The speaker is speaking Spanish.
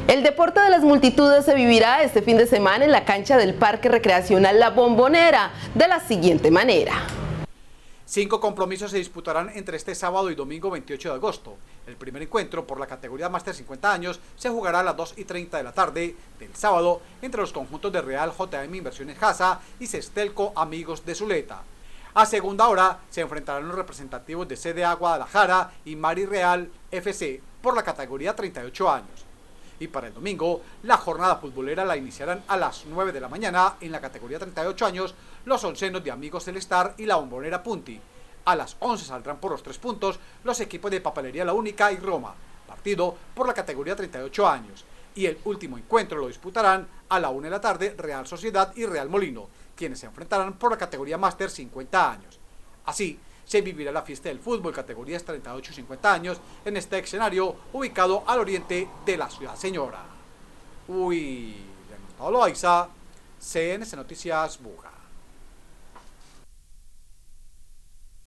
El deporte de las multitudes se vivirá este fin de semana en la cancha del Parque Recreacional La Bombonera de la siguiente manera. 5 compromisos se disputarán entre este sábado y domingo 28 de agosto. El primer encuentro por la categoría Máster 50 años se jugará a las 2:30 de la tarde del sábado entre los conjuntos de Real JM Inversiones Jasa y Cestelco Amigos de Zuleta. A segunda hora se enfrentarán los representativos de CDA Guadalajara y Mari Real FC por la categoría 38 años. Y para el domingo, la jornada futbolera la iniciarán a las 9 de la mañana en la categoría 38 años los oncenos de Amigos Celestar y la Bombonera Punti. A las 11 saldrán por los 3 puntos los equipos de Papelería La Única y Roma, partido por la categoría 38 años. Y el último encuentro lo disputarán a la 1 de la tarde Real Sociedad y Real Molino, quienes se enfrentarán por la categoría Máster 50 años. Así, se vivirá la fiesta del fútbol categorías 38 y 50 años en este escenario ubicado al oriente de la ciudad señora. Pablo Aiza, CNC Noticias Buga.